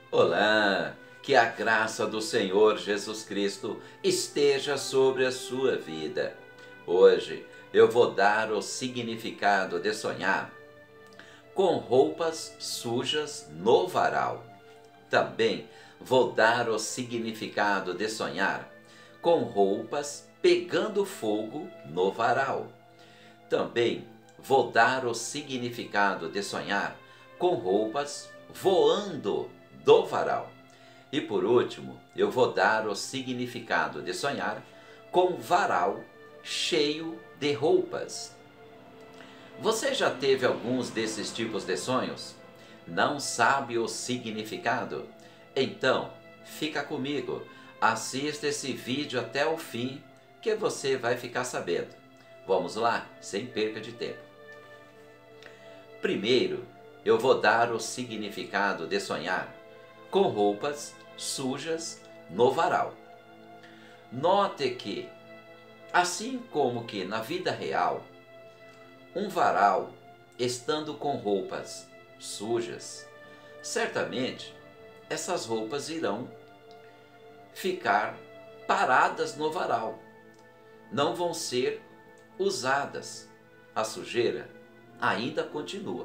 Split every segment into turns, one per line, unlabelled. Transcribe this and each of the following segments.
Olá, que a graça do Senhor Jesus Cristo esteja sobre a sua vida. Hoje eu vou dar o significado de sonhar com roupas sujas no varal. Também vou dar o significado de sonhar com roupas pegando fogo no varal. Também vou dar o significado de sonhar com roupas voando do varal. E por último, eu vou dar o significado de sonhar com varal cheio de roupas. Você já teve alguns desses tipos de sonhos? Não sabe o significado? Então, fica comigo, assista esse vídeo até o fim que você vai ficar sabendo. Vamos lá, sem perca de tempo. Primeiro, eu vou dar o significado de sonhar com roupas sujas no varal. Note que, assim como que na vida real, um varal estando com roupas sujas, certamente essas roupas irão ficar paradas no varal, não vão ser usadas. A sujeira ainda continua.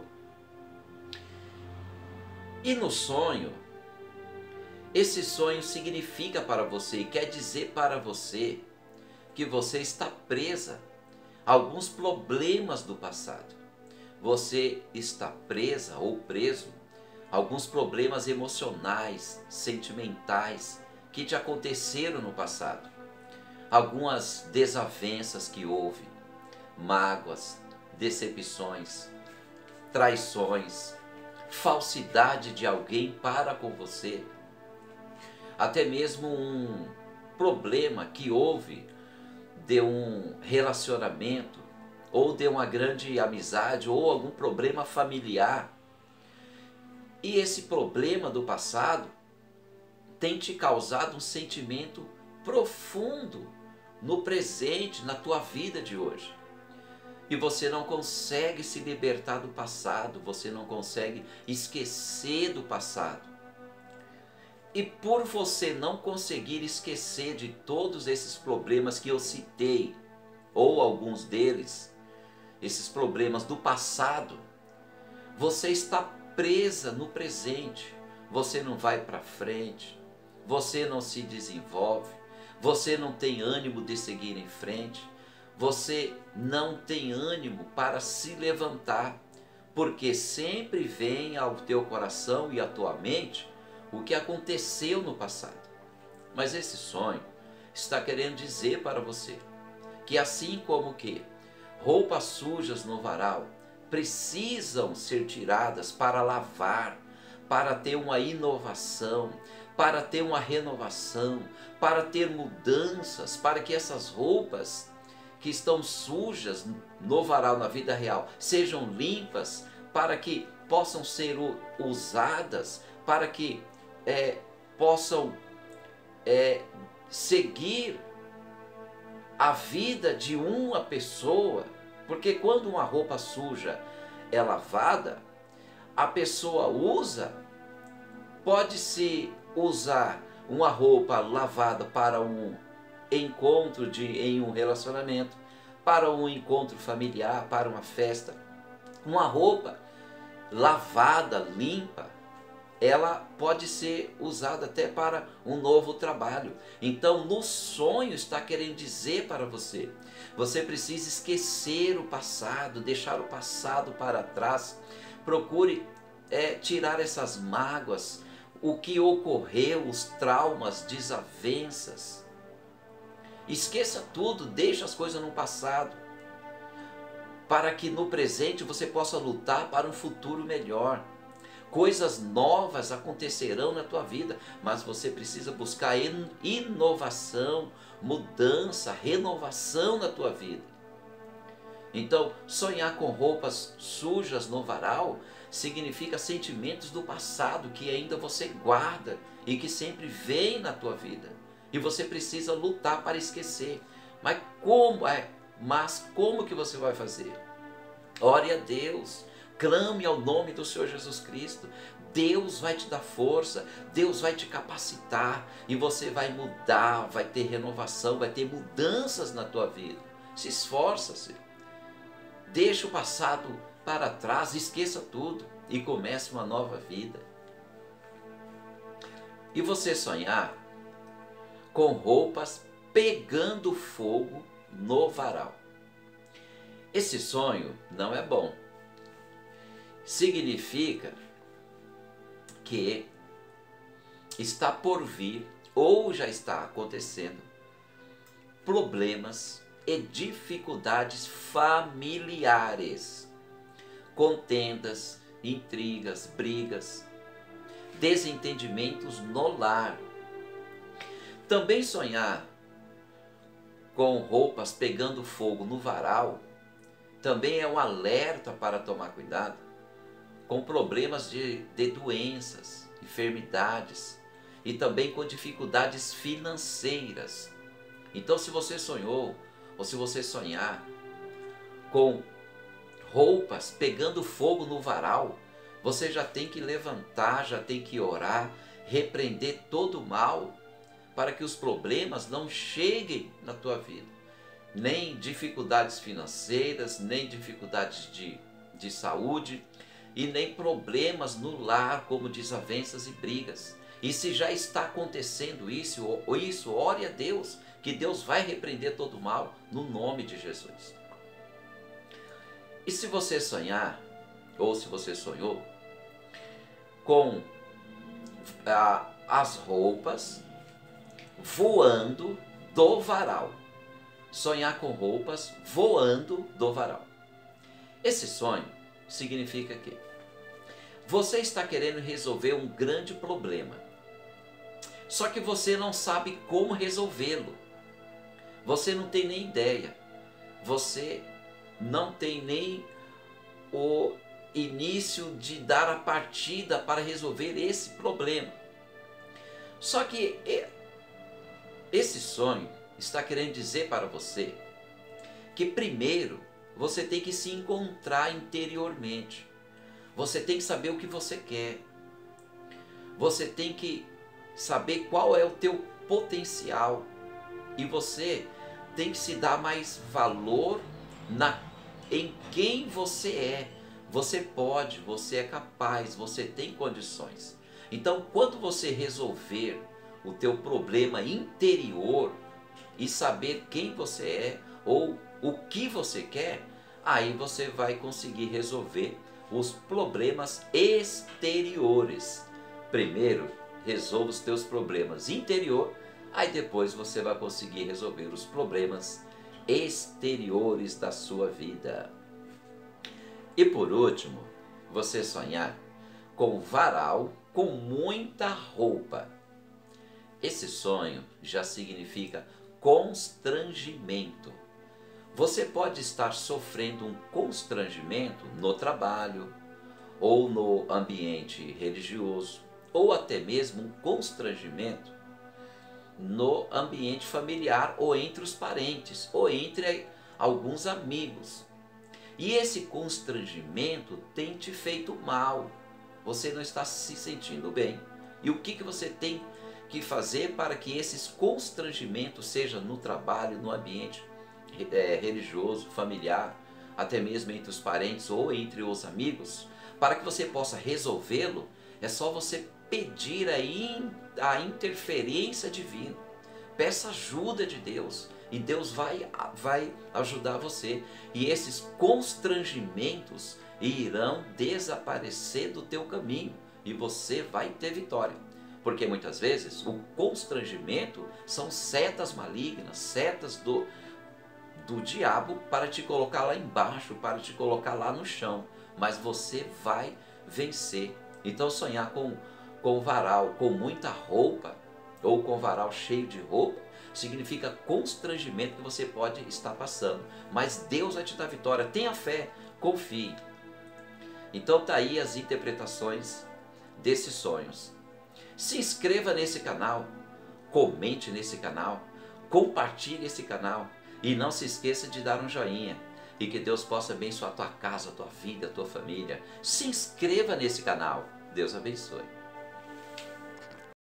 E no sonho, esse sonho significa para você e quer dizer para você que você está presa a alguns problemas do passado. Você está presa ou preso a alguns problemas emocionais, sentimentais que te aconteceram no passado. Algumas desavenças que houve, mágoas, decepções, traições, falsidade de alguém para com você, até mesmo um problema que houve de um relacionamento, ou de uma grande amizade, ou algum problema familiar. E esse problema do passado tem te causado um sentimento profundo no presente, na tua vida de hoje. E você não consegue se libertar do passado, você não consegue esquecer do passado. E por você não conseguir esquecer de todos esses problemas que eu citei, ou alguns deles, esses problemas do passado, você está presa no presente, você não vai para frente, você não se desenvolve, você não tem ânimo de seguir em frente, você não tem ânimo para se levantar, porque sempre vem ao teu coração e à tua mente o que aconteceu no passado. Mas esse sonho está querendo dizer para você que assim como que roupas sujas no varal precisam ser tiradas para lavar, para ter uma inovação, para ter uma renovação, para ter mudanças, para que essas roupas que estão sujas no varal na vida real sejam limpas, para que possam ser usadas, para que possam seguir a vida de uma pessoa. Porque quando uma roupa suja é lavada, a pessoa usa, pode-se usar uma roupa lavada para um encontro em um relacionamento, para um encontro familiar, para uma festa. Uma roupa lavada, limpa, ela pode ser usada até para um novo trabalho. Então, no sonho está querendo dizer para você, você precisa esquecer o passado, deixar o passado para trás. Procure tirar essas mágoas, o que ocorreu, os traumas, desavenças. Esqueça tudo, deixe as coisas no passado, para que no presente você possa lutar para um futuro melhor. Coisas novas acontecerão na tua vida, mas você precisa buscar inovação, mudança, renovação na tua vida. Então, sonhar com roupas sujas no varal significa sentimentos do passado que ainda você guarda e que sempre vem na tua vida. E você precisa lutar para esquecer. Mas como que você vai fazer? Ore a Deus. Clame ao nome do Senhor Jesus Cristo. Deus vai te dar força, Deus vai te capacitar e você vai mudar, vai ter renovação, vai ter mudanças na tua vida. Se esforça-se, deixa o passado para trás, esqueça tudo e comece uma nova vida. E você sonhar com roupas pegando fogo no varal. Esse sonho não é bom. Significa que está por vir ou já está acontecendo problemas e dificuldades familiares, contendas, intrigas, brigas, desentendimentos no lar. Também sonhar com roupas pegando fogo no varal também é um alerta para tomar cuidado com problemas de doenças, enfermidades e também com dificuldades financeiras. Então, se você sonhou ou se você sonhar com roupas pegando fogo no varal, você já tem que levantar, já tem que orar, repreender todo o mal para que os problemas não cheguem na tua vida. Nem dificuldades financeiras, nem dificuldades de saúde e nem problemas no lar, como desavenças e brigas. E se já está acontecendo isso, ore a Deus, que Deus vai repreender todo o mal no nome de Jesus. E se você sonhar, ou se você sonhou, com as roupas voando do varal. Sonhar com roupas voando do varal. Esse sonho significa que você está querendo resolver um grande problema. Só que você não sabe como resolvê-lo. Você não tem nem ideia. Você não tem nem o início de dar a partida para resolver esse problema. Só que esse sonho está querendo dizer para você que primeiro você tem que se encontrar interiormente. Você tem que saber o que você quer. Você tem que saber qual é o teu potencial. E você tem que se dar mais valor em quem você é. Você pode, você é capaz, você tem condições. Então, quando você resolver o teu problema interior e saber quem você é ou o que você quer, aí você vai conseguir resolver os problemas exteriores. Primeiro, resolva os teus problemas interior, aí depois você vai conseguir resolver os problemas exteriores da sua vida. E por último, você sonhar com varal com muita roupa. Esse sonho já significa constrangimento. Você pode estar sofrendo um constrangimento no trabalho, ou no ambiente religioso, ou até mesmo um constrangimento no ambiente familiar, ou entre os parentes, ou entre alguns amigos. E esse constrangimento tem te feito mal. Você não está se sentindo bem. E o que você tem que fazer para que esses constrangimentos, seja no trabalho, no ambiente religioso, familiar, até mesmo entre os parentes ou entre os amigos, para que você possa resolvê-lo, é só você pedir a interferência divina. Peça ajuda de Deus e Deus vai ajudar você. E esses constrangimentos irão desaparecer do teu caminho e você vai ter vitória. Porque muitas vezes o constrangimento são setas malignas, setas do diabo para te colocar lá embaixo, para te colocar lá no chão. Mas você vai vencer. Então sonhar com varal, com muita roupa, ou com varal cheio de roupa, significa constrangimento que você pode estar passando. Mas Deus vai te dar vitória. Tenha fé, confie. Então tá aí as interpretações desses sonhos. Se inscreva nesse canal, comente nesse canal, compartilhe esse canal e não se esqueça de dar um joinha. E que Deus possa abençoar a tua casa, a tua vida, a tua família. Se inscreva nesse canal. Deus abençoe.